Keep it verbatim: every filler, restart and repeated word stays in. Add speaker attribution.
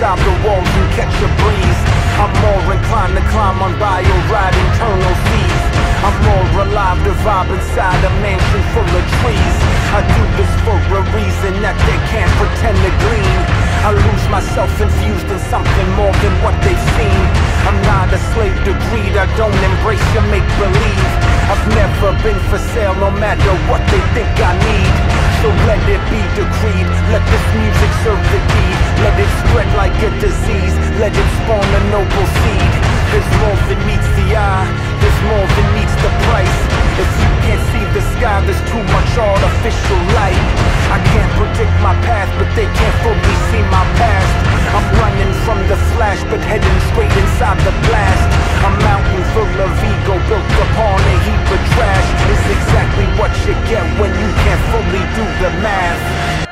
Speaker 1: inside the walls and catch a breeze. I'm more inclined to climb on bio ride internal seas. I'm more alive to vibe inside a mansion full of trees. I do this for a reason that they can't pretend to glean. I lose myself infused in something more than what they've seen. I'm not a slave to greed, I don't embrace your make-believe. I've never been for sale no matter what they think I need. So let it be decreed, let this music serve the deed. Let it spread like a disease, let it spawn a noble seed. There's more than meets the eye, there's more than meets the price. If you can't see the sky, there's too much artificial light. I can't predict my path, but they can't fully see my past. I'm running from the flash, but heading straight inside the blast. A mountain full of ego built upon a heap of trash is exactly what you get when you can't fully do the math.